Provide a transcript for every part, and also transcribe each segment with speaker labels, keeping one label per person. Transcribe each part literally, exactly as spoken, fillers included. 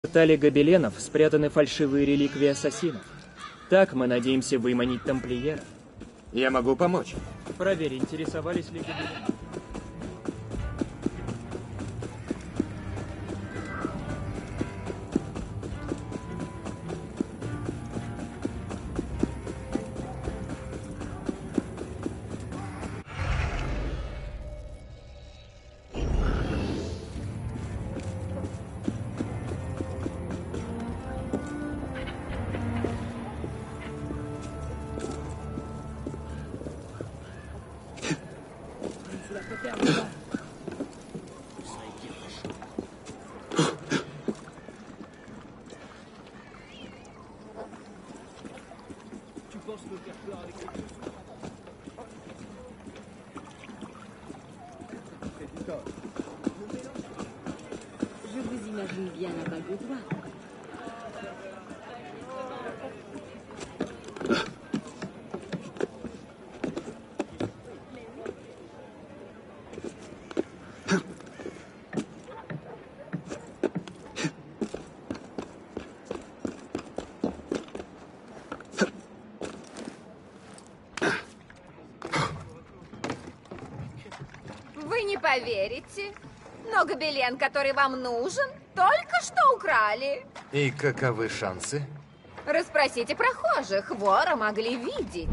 Speaker 1: В портале гобеленов спрятаны фальшивые реликвии ассасинов. Так мы надеемся выманить тамплиеров.
Speaker 2: Я могу помочь.
Speaker 1: Проверь, интересовались ли гобелены.
Speaker 3: Je vous imagine bien la bague au doigt.
Speaker 4: Вы не поверите, но гобелен, который вам нужен, только что украли.
Speaker 2: И каковы шансы?
Speaker 4: Расспросите прохожих, вора могли видеть.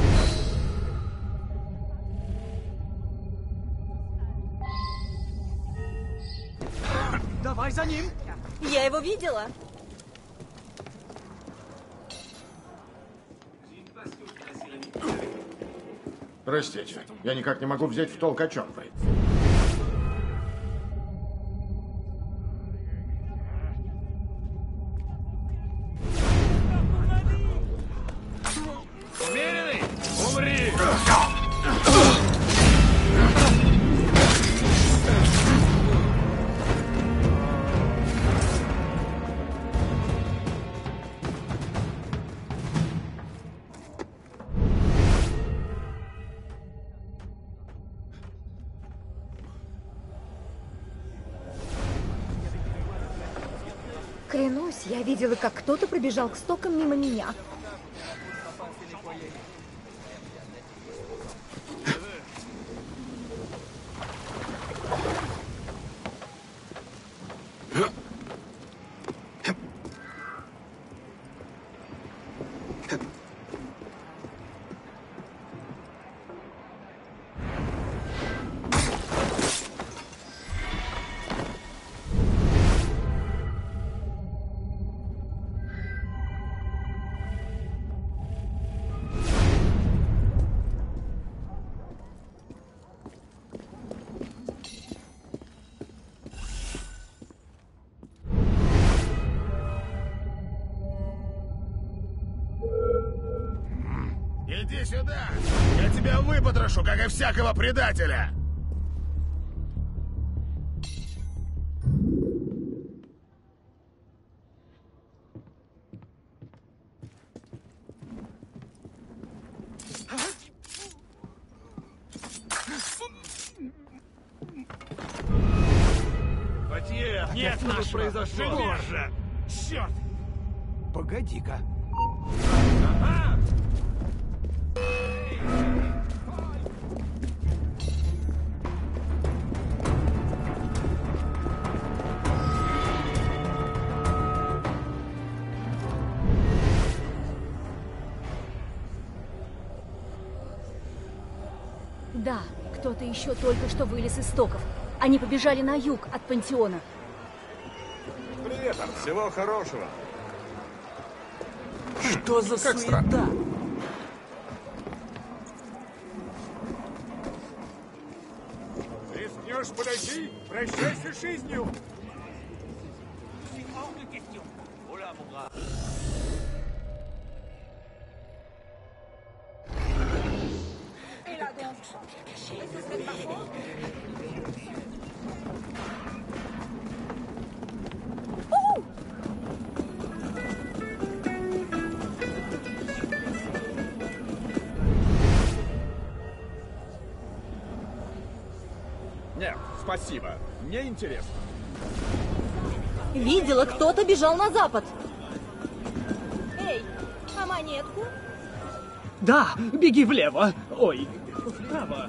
Speaker 5: Давай за ним!
Speaker 6: Я его видела.
Speaker 7: Простите, я никак не могу взять в толк, о чем вы.
Speaker 5: Умеренный! Умри!
Speaker 4: Клянусь, я видела, как кто-то пробежал к стокам мимо меня.
Speaker 5: Иди сюда! Я тебя выпотрошу, как и всякого предателя! Потье! Нет, что тут произошло? Же! Черт! Погоди-ка. Ага!
Speaker 6: Да, кто-то еще только что вылез из стоков. Они побежали на юг от пантеона.
Speaker 5: Привет, там. Всего хорошего.
Speaker 6: Что за
Speaker 7: как
Speaker 6: суета?
Speaker 5: Рискнешь подойти? Прощайся с жизнью!
Speaker 8: Нет, спасибо. Мне интересно.
Speaker 6: Видела, кто-то бежал на запад. Эй, а монетку?
Speaker 1: Да, беги влево. Ой, вправо.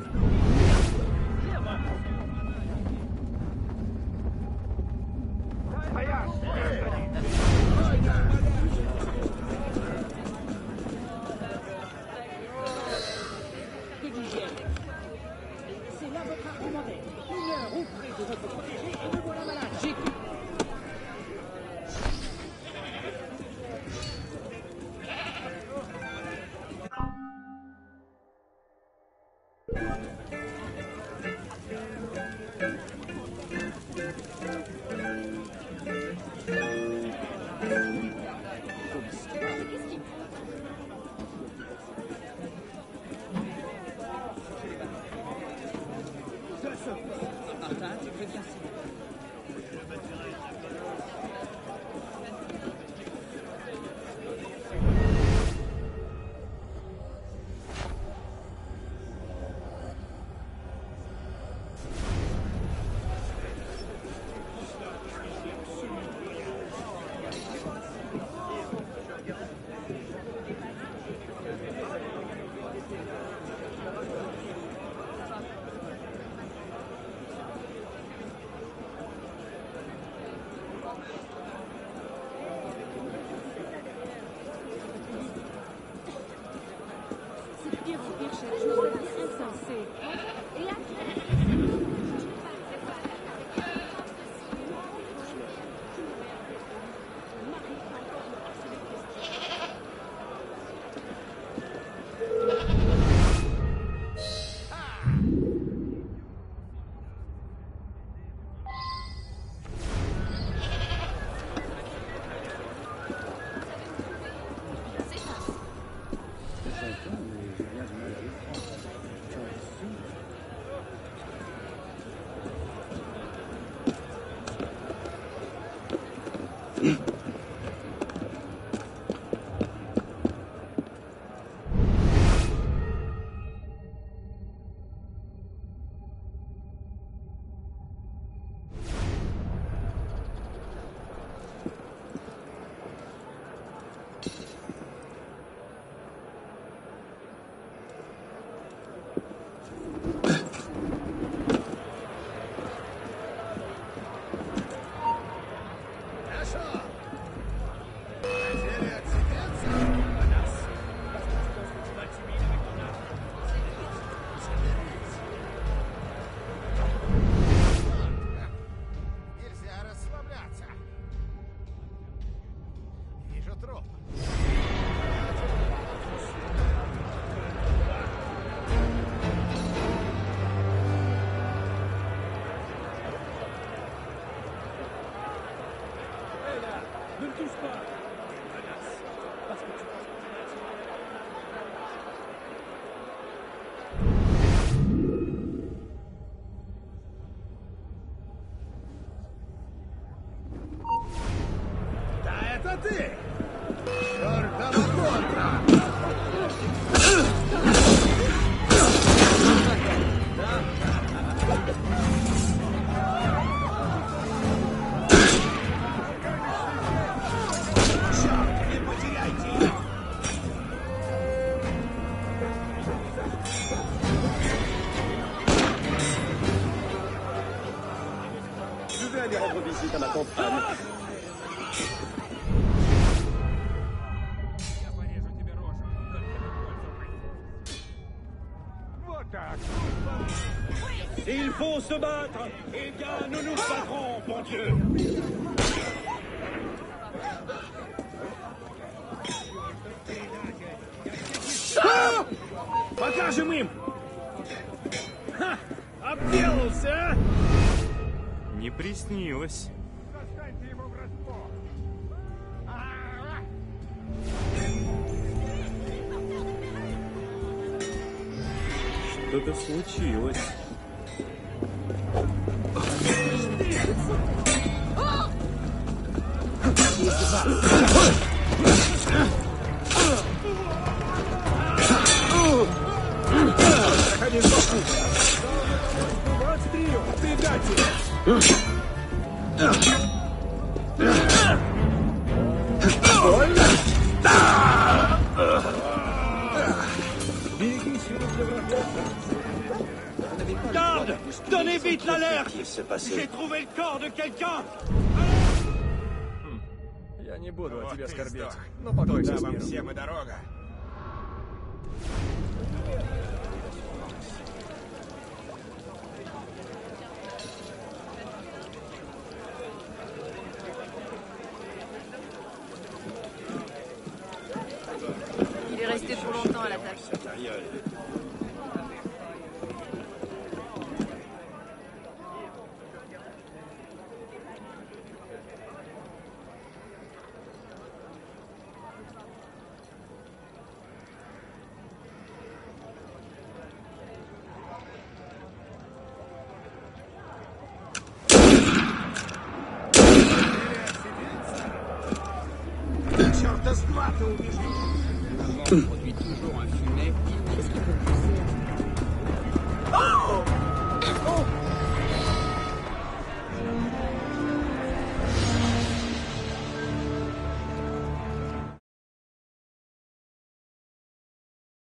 Speaker 8: Il faut se battre. Eh bien, nous nous battrons, bon Dieu.
Speaker 5: А! Покажем им! Ха! Обделался!
Speaker 9: Не приснилось. Что-то случилось.
Speaker 8: Donnez vite l'alerte! J'ai trouvé le corps de quelqu'un!
Speaker 1: Я не буду о
Speaker 5: Вот
Speaker 1: тебе
Speaker 5: ты
Speaker 1: скорбеть,
Speaker 5: сдох.
Speaker 1: но покойся
Speaker 5: Туда
Speaker 1: с
Speaker 5: вам
Speaker 1: миром.
Speaker 5: всем и дорога.
Speaker 3: Il est resté trop longtemps à la table.
Speaker 5: Черта с два ты убежишь.